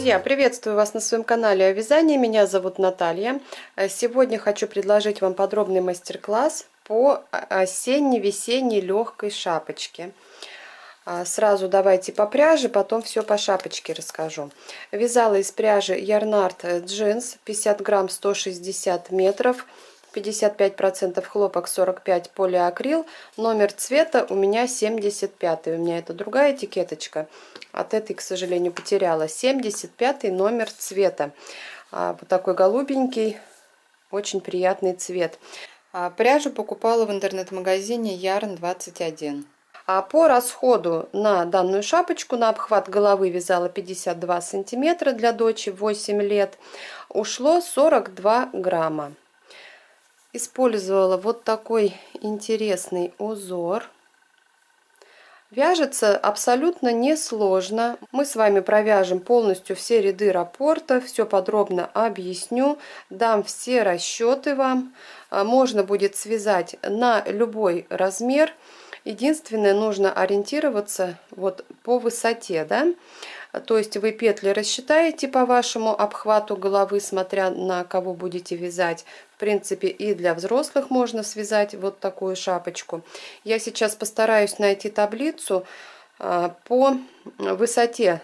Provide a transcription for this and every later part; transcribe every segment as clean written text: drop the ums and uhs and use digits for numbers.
Друзья, приветствую вас на своем канале о вязании. Меня зовут Наталья. Сегодня хочу предложить вам подробный мастер-класс по осенне-весенней легкой шапочке. Сразу давайте по пряже, потом все по шапочке расскажу. Вязала из пряжи Yarnart Jeans, 50 грамм, 160 метров. 55% хлопок, 45 полиакрил. Номер цвета у меня 75. У меня это другая этикеточка. От этой, к сожалению, потеряла. 75 номер цвета. Вот такой голубенький, очень приятный цвет. Пряжу покупала в интернет-магазине Yarn 21. По расходу на данную шапочку, на обхват головы вязала 52 сантиметра для дочери 8 лет. Ушло 42 грамма. Использовала вот такой интересный узор. Вяжется абсолютно несложно. Мы с вами провяжем полностью все ряды раппорта, все подробно объясню, дам все расчеты вам. Можно будет связать на любой размер. Единственное, нужно ориентироваться вот по высоте, да? То есть вы петли рассчитаете по вашему обхвату головы, смотря на кого будете вязать. В принципе, и для взрослых можно связать вот такую шапочку. Я сейчас постараюсь найти таблицу по высоте,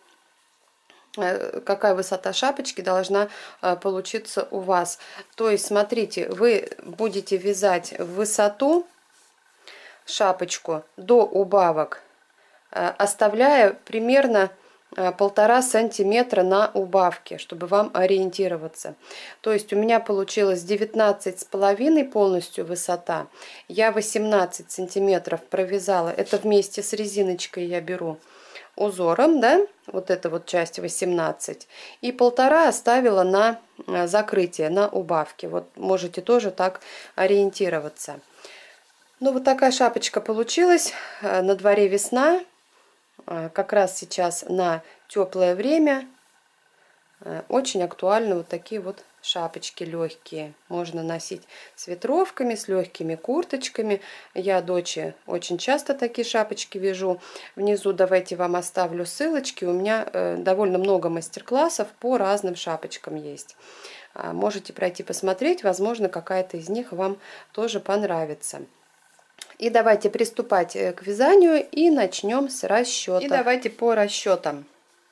какая высота шапочки должна получиться у вас. То есть, смотрите, вы будете вязать в высоту шапочку до убавок, оставляя примерно 1,5 сантиметра на убавке, чтобы вам ориентироваться. То есть у меня получилось 19,5 полностью высота. Я 18 сантиметров провязала. Это вместе с резиночкой я беру узором, да, вот эта вот часть 18. И 1,5 оставила на закрытие, на убавке. Вот можете тоже так ориентироваться. Ну вот такая шапочка получилась. На дворе весна. Как раз сейчас на теплое время очень актуальны вот такие вот шапочки легкие. Можно носить с ветровками, с легкими курточками. Я дочери очень часто такие шапочки вяжу. Внизу давайте вам оставлю ссылочки. У меня довольно много мастер-классов по разным шапочкам есть. Можете пройти посмотреть. Возможно, какая-то из них вам тоже понравится. И давайте приступать к вязанию и начнем с расчета. И давайте по расчетам.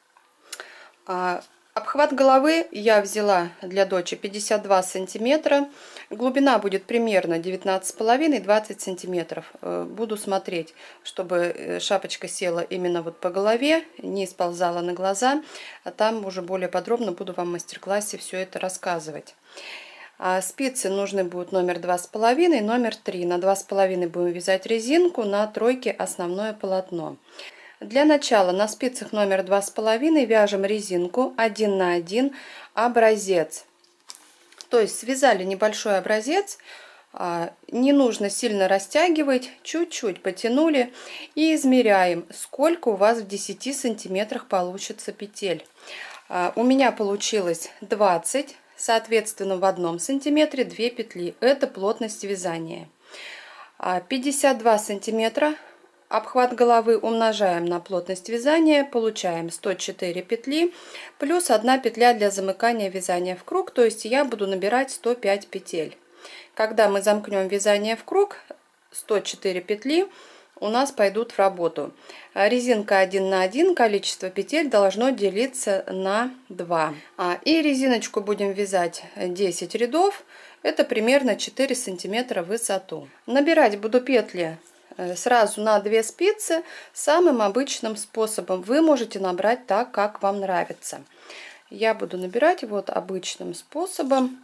Обхват головы я взяла для дочери 52 сантиметра. Глубина будет примерно 19,5-20 сантиметров. Буду смотреть, чтобы шапочка села именно вот по голове, не сползала на глаза. А там уже более подробно буду вам в мастер-классе все это рассказывать. Спицы нужны будут номер 2,5 и номер 3. На 2,5 будем вязать резинку, на тройке основное полотно. Для начала на спицах номер 2,5 вяжем резинку 1 на 1 образец. То есть связали небольшой образец, не нужно сильно растягивать, чуть-чуть потянули и измеряем, сколько у вас в 10 сантиметрах получится петель. У меня получилось 20. Соответственно, в 1 сантиметре 2 петли. Это плотность вязания. 52 сантиметра обхват головы умножаем на плотность вязания. Получаем 104 петли плюс 1 петля для замыкания вязания в круг. То есть я буду набирать 105 петель. Когда мы замкнем вязание в круг, 104 петли у нас пойдут в работу. Резинка 1 на 1, количество петель должно делиться на 2. И резиночку будем вязать 10 рядов. Это примерно 4 сантиметра в высоту. Набирать буду петли сразу на 2 спицы самым обычным способом. Вы можете набрать так, как вам нравится. Я буду набирать вот обычным способом.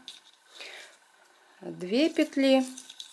2 петли,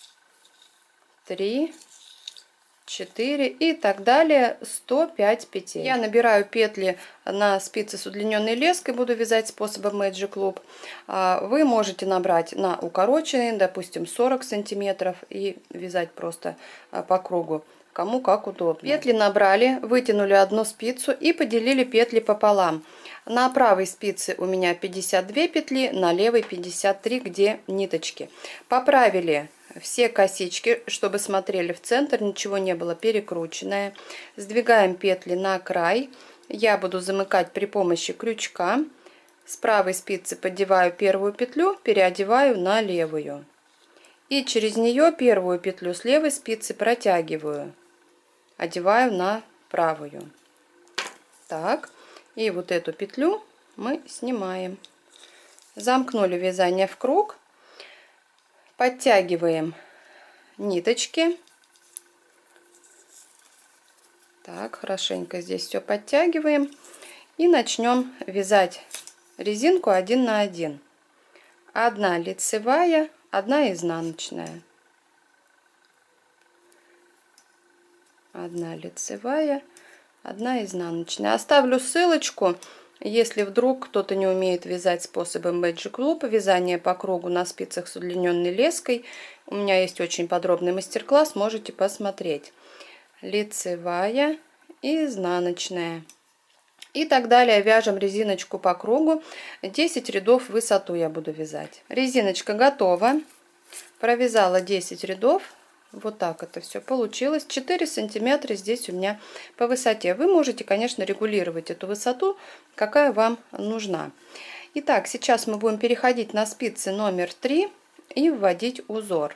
3, 4 и так далее, 105 петель. Я набираю петли на спицы с удлиненной леской, буду вязать способом Magic Loop. Вы можете набрать на укороченный, допустим, 40 сантиметров и вязать просто по кругу, кому как удобно. Петли набрали, вытянули одну спицу и поделили петли пополам. На правой спице у меня 52 петли, на левой 53, где ниточки. Поправили все косички, чтобы смотрели в центр, ничего не было перекрученное. Сдвигаем петли на край я буду замыкать при помощи крючка. С правой спицы поддеваю первую петлю, переодеваю на левую. И через нее первую петлю с левой спицы протягиваю, одеваю на правую. Так, и вот эту петлю мы снимаем. Замкнули вязание в круг, подтягиваем ниточки. Так, хорошенько здесь все подтягиваем и начнем вязать резинку 1 на 1. Одна лицевая, одна изнаночная. Одна лицевая, одна изнаночная. Оставлю ссылочку, если вдруг кто-то не умеет вязать способом Magic Loop, вязание по кругу на спицах с удлиненной леской. У меня есть очень подробный мастер-класс, можете посмотреть. Лицевая и изнаночная. И так далее. Вяжем резиночку по кругу. 10 рядов в высоту я буду вязать. Резиночка готова. Провязала 10 рядов. Вот так это все получилось. 4 сантиметра здесь у меня по высоте. Вы можете, конечно, регулировать эту высоту, какая вам нужна. Итак, сейчас мы будем переходить на спицы номер 3 и вводить узор.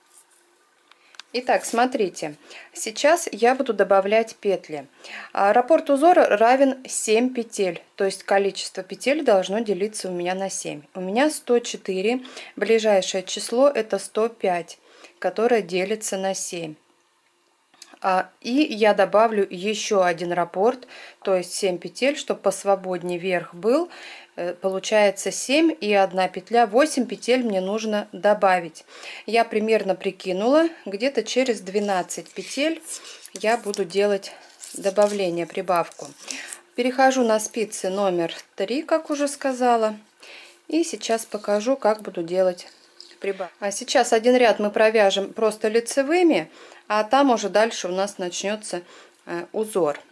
Итак, смотрите, сейчас я буду добавлять петли. Раппорт узора равен 7 петель, то есть количество петель должно делиться у меня на 7. У меня 104, ближайшее число это 105, которое делится на 7. И я добавлю еще один раппорт, то есть 7 петель, чтобы посвободнее верх был. Получается 7 и 1 петля, 8 петель мне нужно добавить. Я примерно прикинула, где-то через 12 петель я буду делать добавление, прибавку. Перехожу на спицы номер 3, как уже сказала, и сейчас покажу, как буду делать прибавку. А сейчас один ряд мы провяжем просто лицевыми, а там уже дальше у нас начнется узор.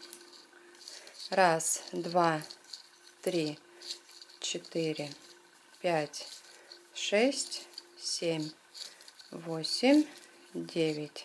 1, 2, 3, 4, 5, 6, 7, 8, 9,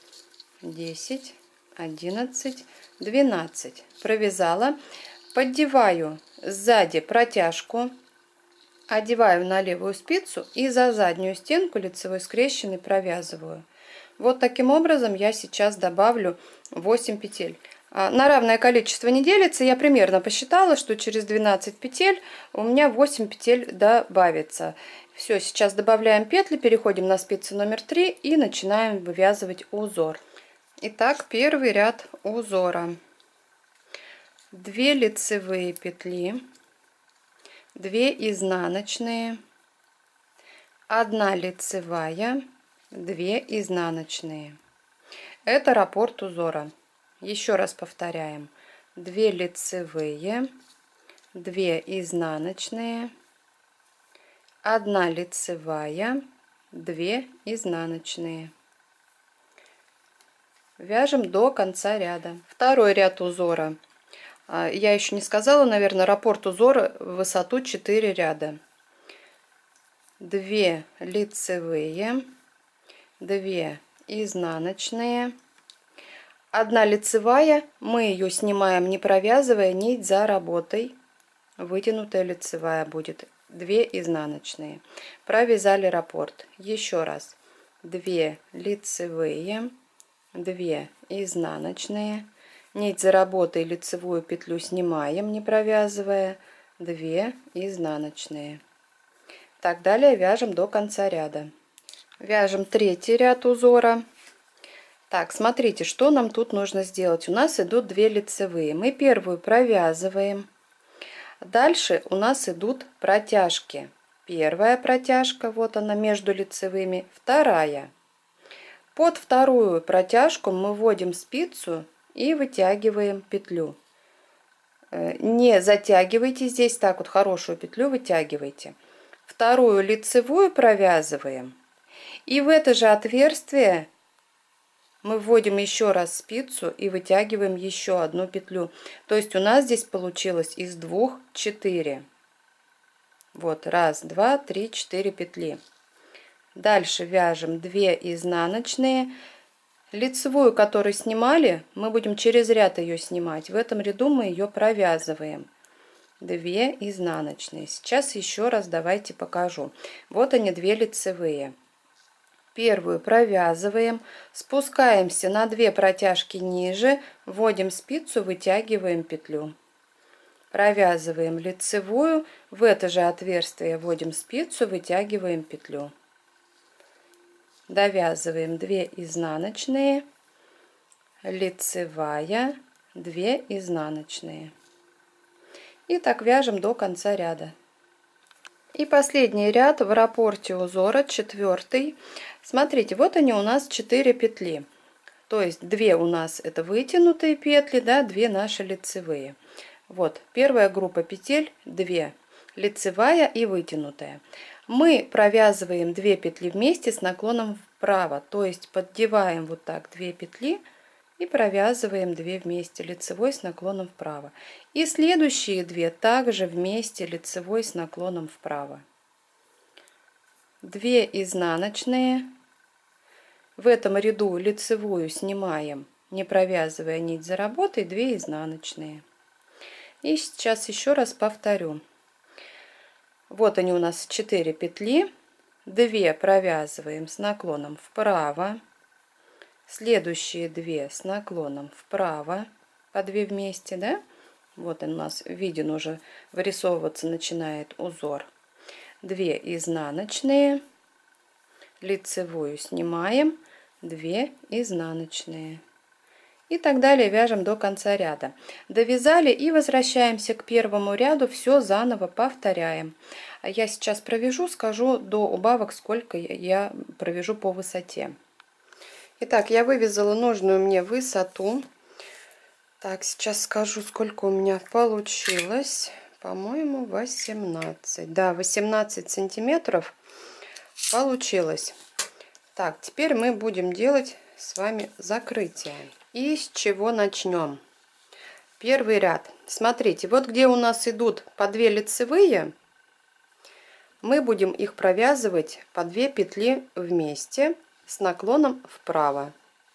10, 11, 12. Провязала. Поддеваю сзади протяжку, одеваю на левую спицу и за заднюю стенку лицевой скрещенной провязываю. Вот таким образом я сейчас добавлю 8 петель. На равное количество не делится. Я примерно посчитала, что через 12 петель у меня 8 петель добавится. Все, сейчас добавляем петли, переходим на спицу номер 3 и начинаем вывязывать узор. Итак, первый ряд узора. 2 лицевые петли, 2 изнаночные, 1 лицевая, 2 изнаночные. Это раппорт узора. Еще раз повторяем. 2 лицевые, 2 изнаночные, 1 лицевая, 2 изнаночные. Вяжем до конца ряда. Второй ряд узора. Я еще не сказала, наверное, раппорт узора в высоту 4 ряда. 2 лицевые, 2 изнаночные, 1 лицевая, мы ее снимаем не провязывая нить за работой, вытянутая лицевая будет, 2 изнаночные. Провязали раппорт. Еще раз. 2 лицевые, 2 изнаночные, нить за работой, лицевую петлю снимаем не провязывая, 2 изнаночные. Так далее вяжем до конца ряда. Вяжем третий ряд узора. Так, смотрите, что нам тут нужно сделать. У нас идут 2 лицевые. Мы первую провязываем. Дальше у нас идут протяжки. Первая протяжка, вот она между лицевыми. Вторая. Под вторую протяжку мы вводим спицу и вытягиваем петлю. Не затягивайте здесь, так вот хорошую петлю вытягивайте. Вторую лицевую провязываем. И в это же отверстие мы вводим еще раз спицу и вытягиваем еще одну петлю. То есть у нас здесь получилось из 2 4. Вот 1, 2, 3, 4 петли. Дальше вяжем 2 изнаночные, Лицевую, которую снимали, мы будем через ряд ее снимать. В этом ряду мы ее провязываем. 2 изнаночные. Сейчас еще раз давайте покажу. Вот они, 2 лицевые. Первую провязываем, спускаемся на 2 протяжки ниже, вводим спицу, вытягиваем петлю. Провязываем лицевую, в это же отверстие вводим спицу, вытягиваем петлю. Довязываем 2 изнаночные, лицевая, 2 изнаночные. И так вяжем до конца ряда. И последний ряд в раппорте узора, 4. Смотрите, вот они у нас 4 петли. То есть 2 у нас это вытянутые петли, да, 2 наши лицевые. Вот первая группа петель, 2 лицевая и вытянутая. Мы провязываем 2 петли вместе с наклоном вправо, то есть поддеваем вот так 2 петли и провязываем 2 вместе лицевой с наклоном вправо. И следующие 2 также вместе лицевой с наклоном вправо. 2 изнаночные. В этом ряду лицевую снимаем, не провязывая нить за работой, 2 изнаночные. И сейчас еще раз повторю. Вот они у нас 4 петли. 2 провязываем с наклоном вправо. Следующие 2 с наклоном вправо. По 2 вместе, да? Вот он у нас виден уже, вырисовываться начинает узор. 2 изнаночные. Лицевую снимаем. 2 изнаночные. И так далее вяжем до конца ряда. Довязали и возвращаемся к первому ряду, все заново повторяем. Я сейчас провяжу, скажу до убавок, сколько я провяжу по высоте. Итак, я вывязала нужную мне высоту. Так, сейчас скажу, сколько у меня получилось. По-моему, 18. Да, 18 сантиметров получилось. Так, теперь мы будем делать с вами закрытие. И с чего начнем? Первый ряд. Смотрите, вот где у нас идут по 2 лицевые, мы будем их провязывать по 2 петли вместе с наклоном вправо.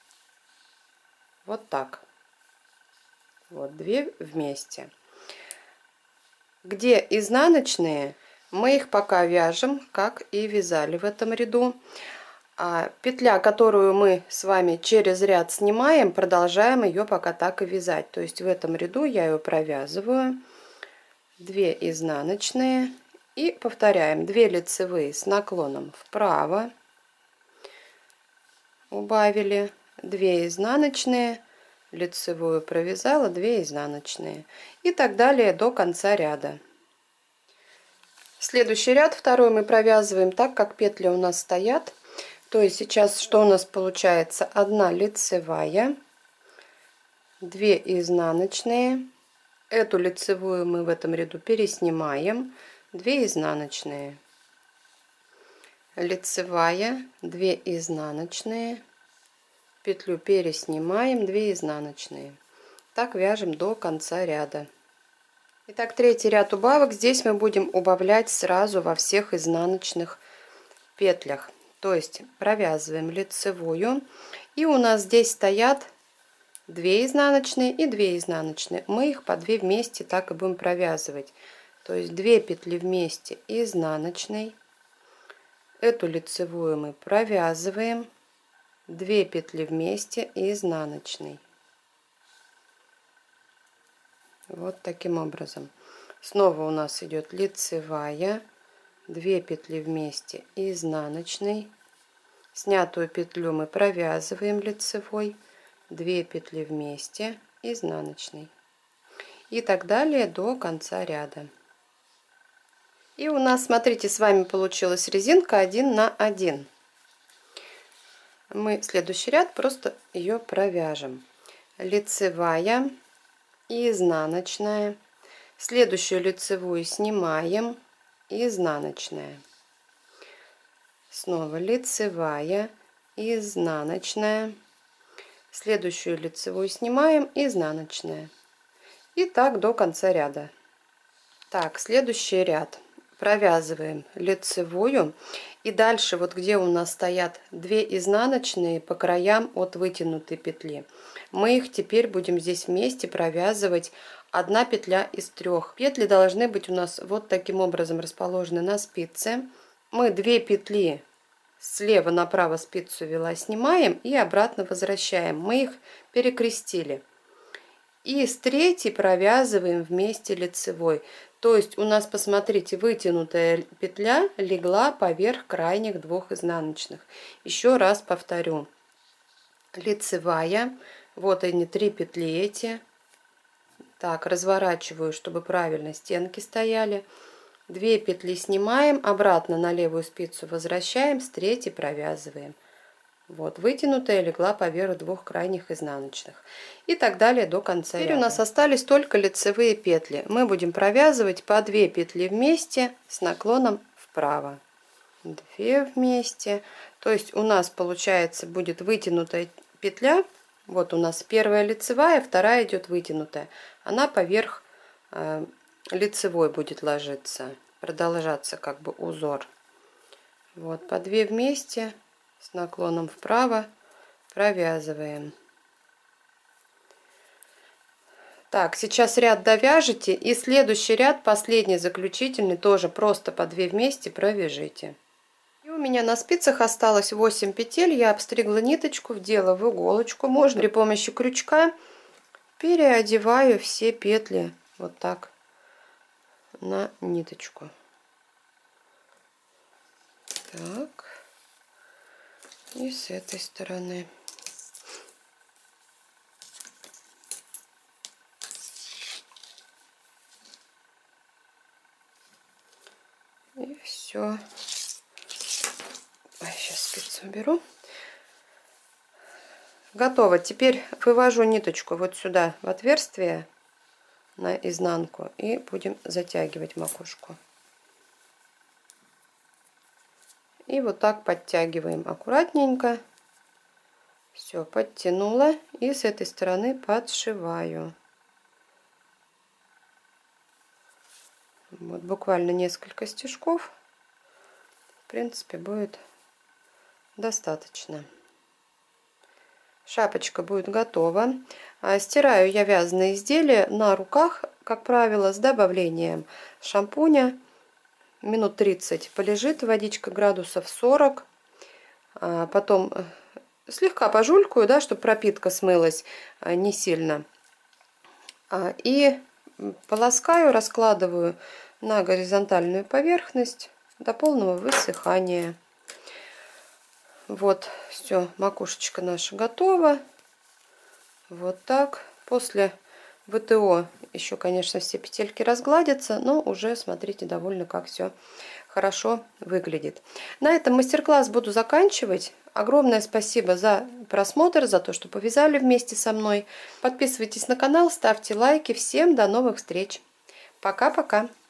Вот так. Вот 2 вместе. Где изнаночные, мы их пока вяжем, как и вязали в этом ряду. А петля, которую мы с вами через ряд снимаем, продолжаем ее пока так и вязать. То есть в этом ряду я ее провязываю, 2 изнаночные и повторяем 2 лицевые с наклоном вправо, убавили, 2 изнаночные, лицевую провязала, 2 изнаночные и так далее до конца ряда. Следующий ряд, второй, мы провязываем так, как петли у нас стоят. То есть сейчас что у нас получается? 1 лицевая, 2 изнаночные. Эту лицевую мы в этом ряду переснимаем, 2 изнаночные. Лицевая, 2 изнаночные. Петлю переснимаем, 2 изнаночные. Так вяжем до конца ряда. Итак, третий ряд убавок. Здесь мы будем убавлять сразу во всех изнаночных петлях. То есть провязываем лицевую, и у нас здесь стоят 2 изнаночные и 2 изнаночные. Мы их по 2 вместе так и будем провязывать. То есть 2 петли вместе изнаночной. Эту лицевую мы провязываем, 2 петли вместе изнаночной. Вот таким образом. Снова у нас идет лицевая, 2 петли вместе изнаночной. Снятую петлю мы провязываем лицевой, 2 петли вместе изнаночной. И так далее до конца ряда. И у нас, смотрите, с вами получилась резинка 1 на 1. Мы следующий ряд просто ее провяжем. Лицевая, изнаночная. Следующую лицевую снимаем, изнаночная. Снова лицевая, изнаночная. Следующую лицевую снимаем, изнаночная. И так до конца ряда. Так, следующий ряд. провязываем лицевую. И дальше, вот где у нас стоят 2 изнаночные по краям от вытянутой петли, мы их теперь будем здесь вместе провязывать 1 петля из 3. Петли должны быть у нас вот таким образом расположены на спице. Мы 2 петли слева направо спицу вела снимаем и обратно возвращаем. Мы их перекрестили. И с 3 провязываем вместе лицевой. То есть у нас, посмотрите, вытянутая петля легла поверх крайних 2 изнаночных. Еще раз повторю. Лицевая. Вот они, 3 петли эти. Так, разворачиваю, чтобы правильно стенки стояли. 2 петли снимаем, обратно на левую спицу возвращаем, с 3 провязываем. Вот, вытянутая легла поверх 2 крайних изнаночных. И так далее до конца ряда. Теперь у нас остались только лицевые петли. Мы будем провязывать по 2 петли вместе с наклоном вправо. 2 вместе. То есть у нас получается будет вытянутая петля. Вот у нас первая лицевая, вторая идет вытянутая. Она поверх лицевой будет ложиться, продолжаться как бы узор. Вот, по 2 вместе с наклоном вправо провязываем. Так, сейчас ряд довяжете, и следующий ряд, последний, заключительный, тоже просто по 2 вместе провяжите. И у меня на спицах осталось 8 петель, я обстригла ниточку, вдела в иголочку. Можно при помощи крючка переодеваю все петли вот так на ниточку. Так. И с этой стороны. И все. Сейчас спицу уберу. Готово. Теперь вывожу ниточку вот сюда в отверстие на изнанку и будем затягивать макушку. И вот так подтягиваем аккуратненько. Все, подтянула. И с этой стороны подшиваю. Вот буквально несколько стежков. В принципе, будет достаточно. Шапочка будет готова. Стираю я вязаные изделия на руках, как правило, с добавлением шампуня. Минут 30 полежит, водичка градусов 40. Потом слегка пожулькаю, да, чтобы пропитка смылась не сильно. И полоскаю, раскладываю на горизонтальную поверхность до полного высыхания. Вот, все, макушечка наша готова. Вот так. После ВТО еще, конечно, все петельки разгладятся, но уже, смотрите, довольно как все хорошо выглядит. На этом мастер-класс буду заканчивать. Огромное спасибо за просмотр, за то, что повязали вместе со мной. Подписывайтесь на канал, ставьте лайки. Всем до новых встреч. Пока-пока.